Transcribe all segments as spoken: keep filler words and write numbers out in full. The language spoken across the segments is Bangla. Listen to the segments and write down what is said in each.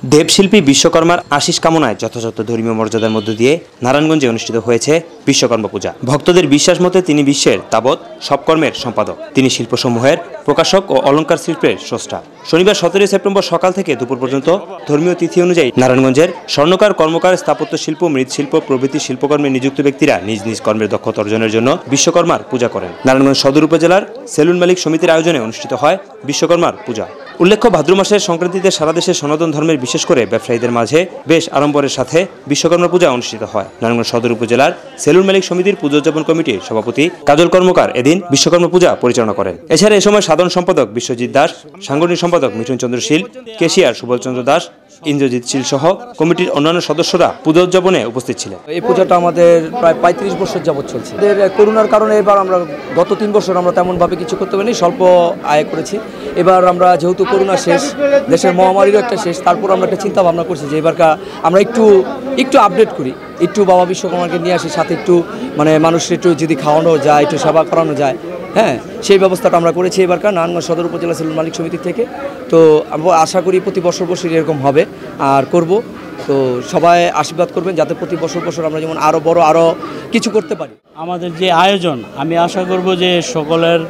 দেবশিল্পী বিশ্বকর্মার আশিস কামনায় যথাযথ ধর্মীয় মর্যাদার মধ্য দিয়ে নারায়ণগঞ্জে অনুষ্ঠিত হয়েছে বিশ্বকর্মা পূজা। ভক্তদের বিশ্বাস মতে তিনি বিশ্বের তাবৎ সব কর্মের সম্পাদক। তিনি শিল্পসমূহের প্রকাশক ও অলঙ্কার শিল্পের স্রষ্টা। শনিবার সতেরোই সেপ্টেম্বর সকাল থেকে দুপুর পর্যন্ত ধর্মীয় তিথি অনুযায়ী নারায়ণগঞ্জের স্বর্ণকার, কর্মকার, স্থাপত্য শিল্প, মৃৎশিল্প প্রভৃতি শিল্পকর্মে নিযুক্ত ব্যক্তিরা নিজ নিজ কর্মের দক্ষতা অর্জনের জন্য বিশ্বকর্মার পূজা করেন। নারায়ণগঞ্জ সদর উপজেলার সেলুন মালিক সমিতির আয়োজনে অনুষ্ঠিত হয় বিশ্বকর্মার পূজা। উল্লেখ্য, ভাদ্র মাসের সংক্রান্তিতে সারা দেশের সনাতন ধর্মের বিশেষ করে ব্যবসায়ীদের মাঝে বেশ আড়ম্বরের সাথে বিশ্বকর্মা পূজা অনুষ্ঠিত হয়। নারায়ণগঞ্জ সদর উপজেলার সেলুন মালিক সমিতির পুজোজ্জাপন কমিটির সভাপতি কাজল কর্মকার এদিন বিশ্বকর্মা পূজা পরিচালনা করেন। এছাড়া এ সময় সাধারণ সম্পাদক বিশ্বজিৎ দাস, সাংগঠনিক সম্পাদক মিঠুন চন্দ্র শীল, কেশিয়ার সুবল চন্দ্র দাস, ইন্দ্রজিৎ শীল সহ কমিটির অন্যান্য সদস্যরা পূজা উদযাপনে উপস্থিত ছিলেন। এই পূজাটা আমাদের প্রায় পঁয়ত্রিশ বছর যাবৎ চলছে। করোনার কারণে এবার আমরা গত তিন বছর আমরা তেমনভাবে কিছু করতে পারিনি, স্বল্প আয় করেছি। এবার আমরা যেহেতু করোনা শেষ, দেশের মহামারীরও একটা শেষ, তারপর আমরা একটা চিন্তা ভাবনা করছি যে এবারকার আমরা একটু একটু আপডেট করি, একটু বাবা বিশ্বকর্মাকে নিয়ে আসি, সাথে একটু মানে মানুষের একটু যদি খাওয়ানো যায়, একটু সেবা করানো যায়, হ্যাঁ সেই ব্যবস্থাটা আমরা করেছি এবারকার নারায়ণগঞ্জ সদর উপজেলা সেলুন মালিক সমিতি থেকে। তো আমরা আশা করি প্রতি বছর বছর এরকম হবে আর করব। তো সবাই আশীর্বাদ করবেন যাতে প্রতি বছর বছর আমরা যেমন আরও বড় আরও কিছু করতে পারি। আমাদের যে আয়োজন, আমি আশা করব যে সকলের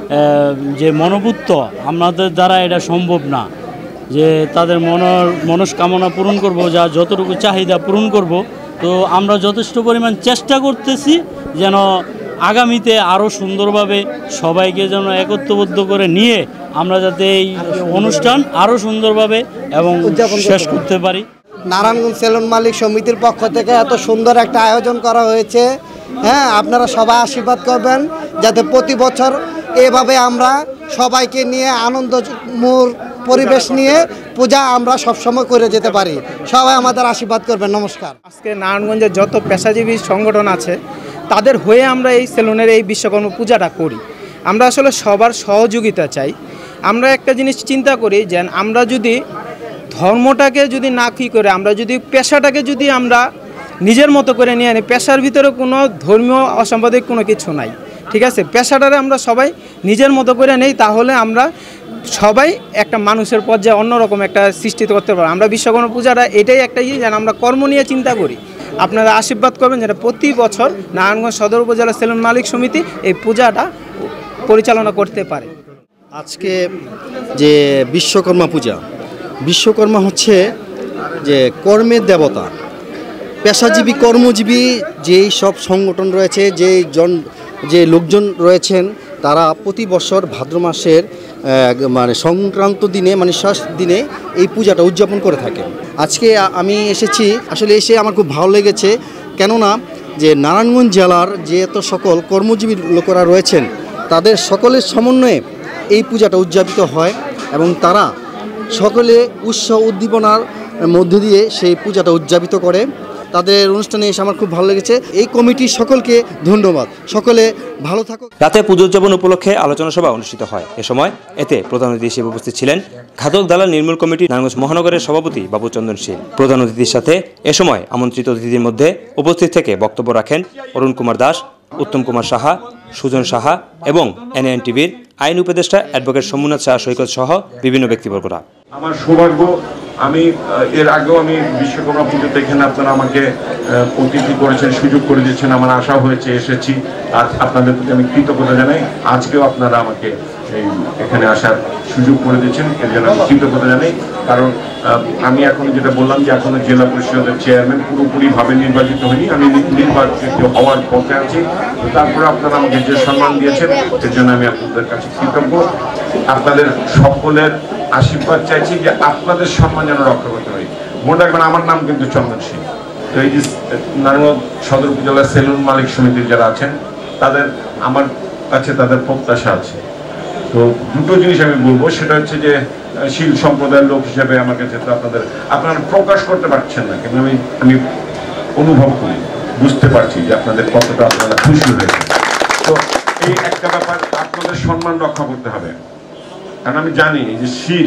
যে মনোবুদ্ধ, আমাদের দ্বারা এটা সম্ভব না যে তাদের মনের মনস্কামনা পূরণ করব, যা যতটুকু চাহিদা পূরণ করব। তো আমরা যথেষ্ট পরিমাণ চেষ্টা করতেছি যেন আগামীতে আরও সুন্দরভাবে সবাইকে যেন একত্রবদ্ধ করে নিয়ে আমরা যাতে এই অনুষ্ঠান আরও সুন্দরভাবে এবং শেষ করতে পারি। নারায়ণগঞ্জ সেলুন মালিক সমিতির পক্ষ থেকে এত সুন্দর একটা আয়োজন করা হয়েছে। হ্যাঁ, আপনারা সবাই আশীর্বাদ করবেন যাতে প্রতি বছর এভাবে আমরা সবাইকে নিয়ে আনন্দমূর পরিবেশ নিয়ে পূজা আমরা সবসময় করে যেতে পারি। সবাই আমাদের আশীর্বাদ করবেন। নমস্কার। আজকে নারায়ণগঞ্জের যত পেশাজীবী সংগঠন আছে তাদের হয়ে আমরা এই সেলুনের এই বিশ্বকর্মা পূজাটা করি। আমরা আসলে সবার সহযোগিতা চাই। আমরা একটা জিনিস চিন্তা করি যে আমরা যদি ধর্মটাকে যদি না কী করে, আমরা যদি পেশাটাকে যদি আমরা নিজের মতো করে নিয়ে আনি, পেশার ভিতরে কোনো ধর্মীয় অসাম্প্রদায়িক কোনো কিছু নাই, ঠিক আছে। পেশাটারে আমরা সবাই নিজের মতো করে নেই, তাহলে আমরা সবাই একটা মানুষের পর্যায়ে অন্যরকম একটা সৃষ্টি করতে পারবো। আমরা বিশ্বকর্মা পূজাটা এটাই একটা ইয়ে যেন আমরা কর্ম নিয়ে চিন্তা করি। আপনারা আশীর্বাদ করবেন যেটা প্রতি বছর নারায়ণগঞ্জ সদর উপজেলা সেলুন মালিক সমিতি এই পূজাটা পরিচালনা করতে পারে। আজকে যে বিশ্বকর্মা পূজা, বিশ্বকর্মা হচ্ছে যে কর্মের দেবতা। পেশাজীবী কর্মজীবী যেই সব সংগঠন রয়েছে, যেই জন যে লোকজন রয়েছেন, তারা প্রতি বছর ভাদ্র মাসের মানে সংক্রান্ত দিনে মানে শেষ দিনে এই পূজাটা উদযাপন করে থাকেন। আজকে আমি এসেছি, আসলে এসে আমার খুব ভালো লেগেছে, কেননা যে নারায়ণগঞ্জ জেলার যে এত সকল কর্মজীবী লোকেরা রয়েছেন তাদের সকলের সমন্বয়ে এই পূজাটা উদযাপিত হয় এবং তারা সকলে উৎসাহ উদ্দীপনার মধ্যে দিয়ে সেই পূজাটা উদযাপিত করে। তাদের অনুষ্ঠানে এসে আমার খুব ভালো লেগেছে। এই কমিটির সকলকে ধন্যবাদ। সকলে ভালো থাকুক। রাতে পুজো উদযাপন উপলক্ষে আলোচনা সভা অনুষ্ঠিত হয়। এ সময় এতে প্রধান অতিথি হিসেবে উপস্থিত ছিলেন ঘাতক দালাল নির্মূল কমিটি নারায়ণগঞ্জ মহানগরের সভাপতি বাবুচন্দন শীল। প্রধান অতিথির সাথে এ সময় আমন্ত্রিত অতিথিদের মধ্যে উপস্থিত থেকে বক্তব্য রাখেন অরুণ কুমার দাস, উত্তম কুমার সাহা, সুজন সাহা এবং এন.এ.এন টিভির আইন উপদেষ্টা অ্যাডভোকেট সোমনাথ শাহ সৈকত সহ বিভিন্ন ব্যক্তিবর্গরা। আমার সৌভাগ্য, আমি এর আগেও আমি বিশ্বকর্মা পুজোতে এখানে আপনারা আমাকে অতিথি করেছেন, সুযোগ করে দিয়েছেন, আমার আশা হয়েছে, এসেছি। আর আপনাদের প্রতি আমি কৃতজ্ঞতা জানাই। আজকেও আপনারা আমাকে এই এখানে আসার সুযোগ করে দিয়েছেন, এর জন্য আমি কৃতজ্ঞতা জানাই। কারণ আমি এখন যেটা বললাম যে এখনো জেলা পরিষদের চেয়ারম্যান পুরোপুরিভাবে নির্বাচিত হইনি, আমি নির্বাচিত হওয়ার পথে আছি। তারপরে আপনারা আমাকে যে সম্মান দিয়েছেন এর জন্য আমি আপনাদের কাছে কৃতজ্ঞ। আপনাদের সকলের আশীর্বাদ চাইছি যে আপনাদের সম্মান যেন রক্ষা করতে পারি। মনে রাখবেন আমার নাম কিন্তু চন্দন সিং। তো এই যে নারায়ণগঞ্জ সদর উপজেলা সেলুন মালিক সমিতির যারা আছেন তাদের আমার কাছে তাদের প্রত্যাশা আছে। তো দুটো জিনিস আমি বলবো, সেটা হচ্ছে যে শীল সম্প্রদায়ের লোক হিসেবে আমার কাছে তো আপনাদের আপনারা প্রকাশ করতে পারছেন না, কিন্তু আমি আমি অনুভব করি, বুঝতে পারছি যে আপনাদের কতটা আপনারা খুশি হয়েছে। তো এই একটা ব্যাপার, আপনাদের সম্মান রক্ষা করতে হবে। কারণ আমি জানি যে শীল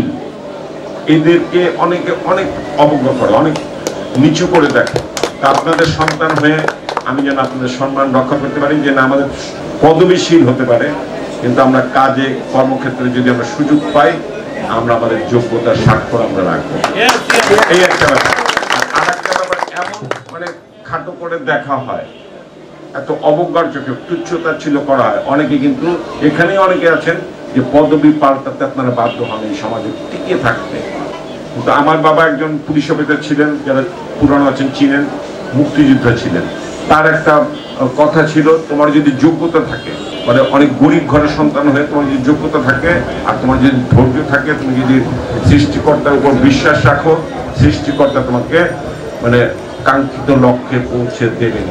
এদেরকে অনেকে অনেক অবজ্ঞা করে, অনেক নিচু করে দেখে। তা আপনাদের সন্তান হয়ে আমি যেন আপনাদের সম্মান রক্ষা করতে পারি, যে না আমাদের পদবী শীল হতে পারে, কিন্তু আমরা কাজে কর্মক্ষেত্রে যদি আমরা সুযোগ পাই আমরা আমাদের যোগ্যতার স্বাক্ষর আমরা রাখবো। এই একটা ব্যাপার। আর একটা ব্যাপার, এমন মানে খাটো করে দেখা হয়, এত অবজ্ঞার চোখে তুচ্ছতার ছিল করা হয়। অনেকে কিন্তু এখানেই অনেকে আছেন যে পদবি পাল্টাতে আপনারা বাধ্য হন এই সমাজে টিকে থাকতে। কিন্তু আমার বাবা একজন পুলিশ অফিসার ছিলেন, যারা পুরানো আছেন চিনেন, মুক্তিযোদ্ধা ছিলেন। তার একটা কথা ছিল, তোমার যদি যোগ্যতা থাকে, মানে অনেক গরিব ঘরের সন্তান হয়ে তোমার যদি যোগ্যতা থাকে আর তোমার যদি ধৈর্য থাকে, তুমি যদি সৃষ্টিকর্তার উপর বিশ্বাস রাখো, সৃষ্টিকর্তা তোমাকে মানে কাঙ্ক্ষিত লক্ষ্যে পৌঁছে দেবেন।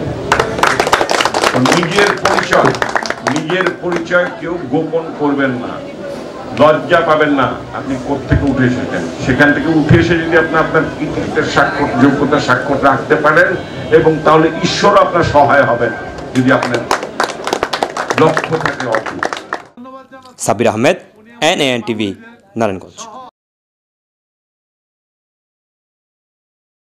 নিজের পরিচয় নিজের পরিচয় কেউ গোপন করবেন না, লজ্জা পাবেন না। আপনি কোত্থেকে উঠে এসেছেন, সেখান থেকে উঠে এসে যদি আপনি আপনার কৃতিত্বের স্বাক্ষর, যোগ্যতার স্বাক্ষর রাখতে পারেন, এবং তাহলে ঈশ্বর আপনার সহায় হবেন যদি আপনার লক্ষ্য থাকে অটুট। Sabbir Ahmed, NAN TV, Narayanganj.